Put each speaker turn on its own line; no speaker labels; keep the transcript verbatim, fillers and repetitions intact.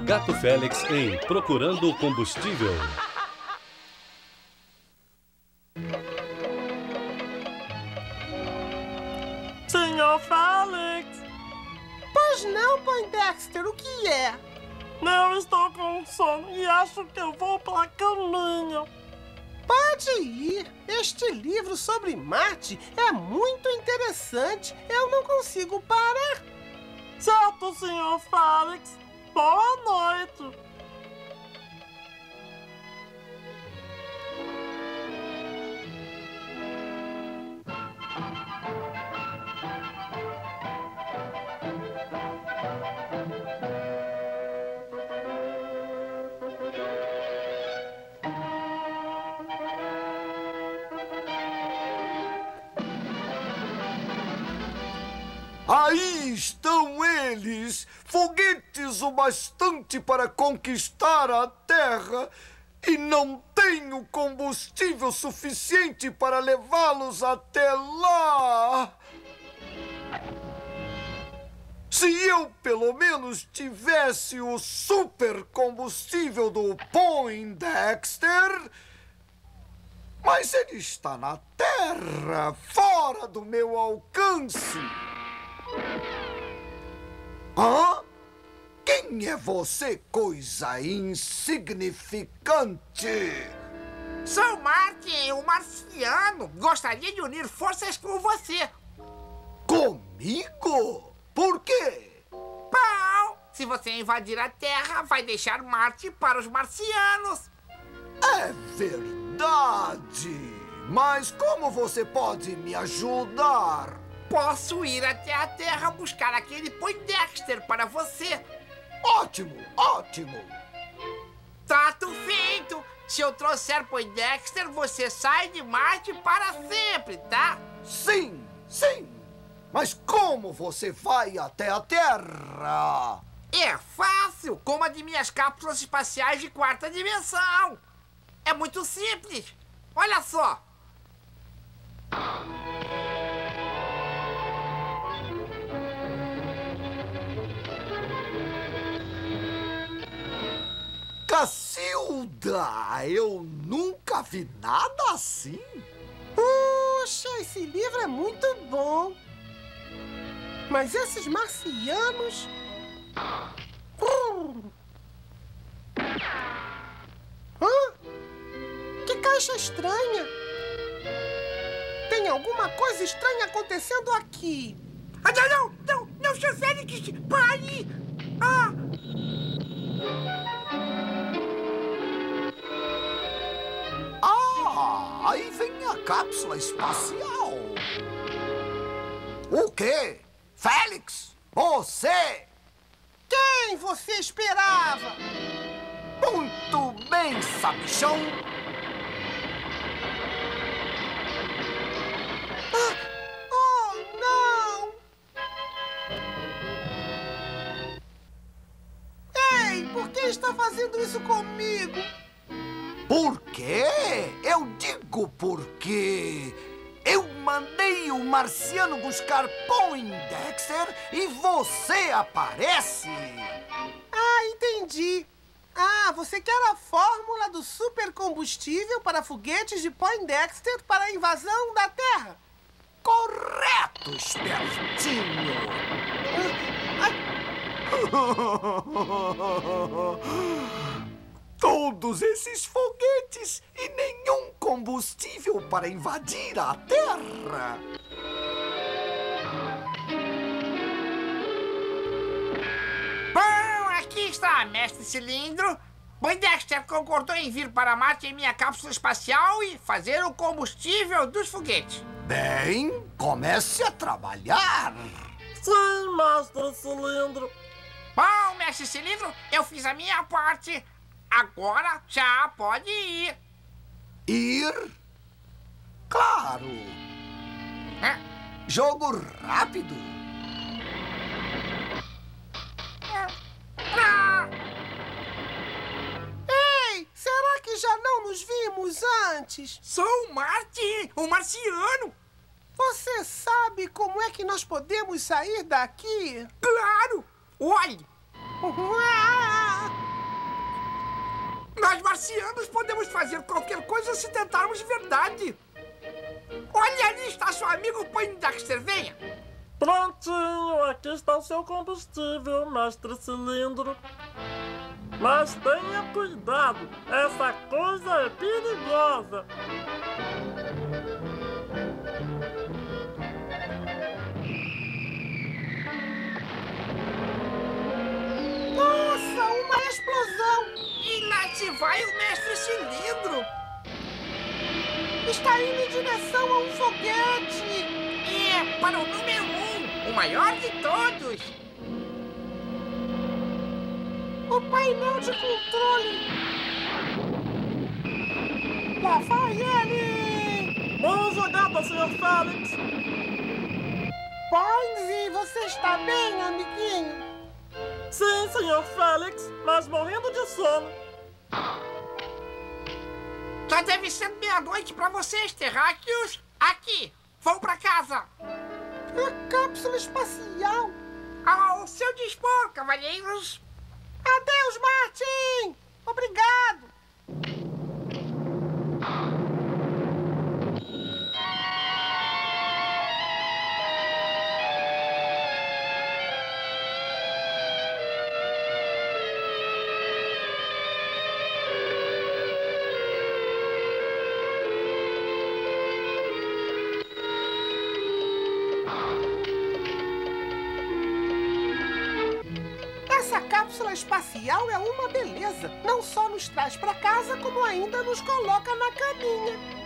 Gato Félix em Procurando Combustível.
senhor Félix!
Pois não, Poindexter, o que é?
Eu estou com sono e acho que eu vou pra caminha.
Pode ir. Este livro sobre Marte é muito interessante. Eu não consigo parar.
Certo, senhor Félix. Boa noite.
Aí estão eles, foguetes o bastante para conquistar a Terra, e não tenho combustível suficiente para levá-los até lá. Se eu, pelo menos, tivesse o supercombustível do Poindexter... Mas ele está na Terra, fora do meu alcance. Hã? Quem é você, coisa insignificante?
Sou Martin, o marciano. Gostaria de unir forças com você.
Comigo? Por quê?
Bom, se você invadir a Terra, vai deixar Marte para os marcianos.
É verdade. Mas como você pode me ajudar?
Posso ir até a Terra buscar aquele Poindexter para você.
Ótimo, ótimo.
Trato feito. Se eu trouxer Poindexter, você sai de Marte para sempre, tá?
Sim, sim. Mas como você vai até a Terra?
É fácil, com uma de minhas cápsulas espaciais de quarta dimensão. É muito simples. Olha só.
Cacilda, eu nunca vi nada assim.
Puxa, esse livro é muito bom. Mas esses marcianos... Hum. Hã? Que caixa estranha. Tem alguma coisa estranha acontecendo aqui.
Ah, não, não, não, não, senhor Félix, pare! Ah!
Ah, aí vem a cápsula espacial. O quê? Félix, você?
Quem você esperava?
Muito bem, sabichão.
Ah, oh, não! Ei, por que está fazendo isso comigo?
Por quê? Eu digo porque eu mandei o marciano buscar Poindexter e você aparece.
Ah, entendi. Ah, você quer a fórmula do supercombustível para foguetes de Poindexter para a invasão da Terra?
Correto, espertinho.
Ai.
Todos esses foguetes e nenhum combustível para invadir a Terra.
Bom, aqui está, mestre Cilindro. Poindexter concordou em vir para Marte em minha cápsula espacial e fazer o combustível dos foguetes.
Bem, comece a trabalhar.
Sim, mestre Cilindro.
Bom, mestre Cilindro, eu fiz a minha parte. Agora já pode ir.
Ir? Claro.
Hã?
Jogo rápido.
Ah!
Ei, será que já não nos vimos antes?
Sou o Martin, o marciano.
Você sabe como é que nós podemos sair daqui?
Claro! Olhe!
Ah!
Nós marcianos podemos fazer qualquer coisa se tentarmos de verdade. Olha, ali está seu amigo Poindexter, venha.
Prontinho, aqui está o seu combustível, mestre Cilindro. Mas tenha cuidado, essa coisa é perigosa.
Nossa, uma explosão!
E lá se vai o mestre Cilindro.
Está indo em direção a um foguete!
É, para o número um, o maior de todos.
O painel de controle! Lá vai ele!
Boa jogada, senhor Félix.
Poinzy, você está bem, amiguinho?
Sim, senhor Félix, mas morrendo de sono.
Já deve ser meia-noite para vocês, terráqueos. Aqui, vão para casa.
A cápsula espacial!
Ao seu dispor, cavalheiros.
Adeus, Martin! Obrigado! Essa cápsula espacial é uma beleza. Não só nos traz para casa, como ainda nos coloca na caminha.